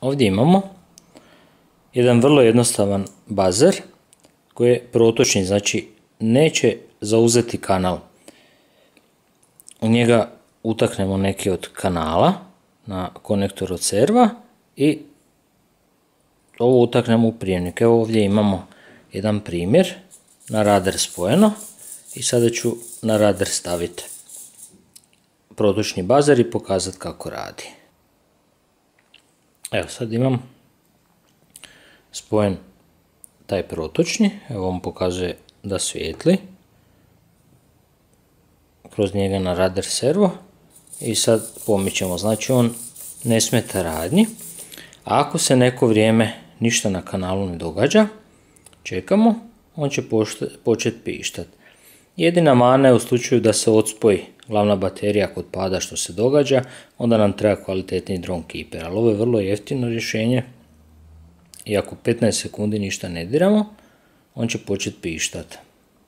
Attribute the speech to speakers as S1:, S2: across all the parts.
S1: Ovdje imamo jedan vrlo jednostavan bazer koji je protočni, znači neće zauzeti kanal. U njega utaknemo neki od kanala na konektor od serva i ovo utaknemo u prijemnik. Evo ovdje imamo jedan primjer na radar spojeno i sada ću na radar staviti protočni bazer i pokazati kako radi. Evo sad imam spojen taj protočni, evo on pokazuje da svijetli kroz njega na radar servo i sad pomičemo, znači on ne smeta radnji. A ako se neko vrijeme ništa na kanalu ne događa, čekamo, on će početi pištati. Jedina mana je u slučaju da se odspoji glavna baterija kod pada što se događa, onda nam treba kvalitetni drone keeper, ali ovo je vrlo jeftino rješenje i ako 15 sekundi ništa ne diramo, on će početi pištati.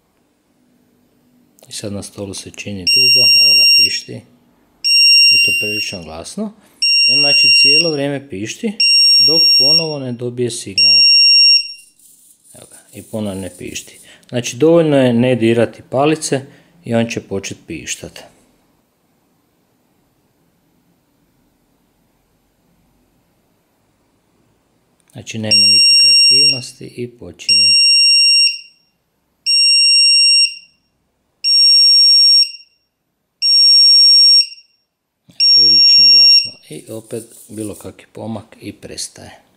S1: I sad na stolu se čini dugo, evo ga pišti, i to prilično glasno. I on znači cijelo vrijeme pišti dok ponovo ne dobije signal. Evo ga, i ponovo ne pišti. Znači dovoljno je ne dirati palice i on će početi pištati. Znači nema nikakve aktivnosti i počinje. Prilično glasno i opet bilo kakvi pomak i prestaje.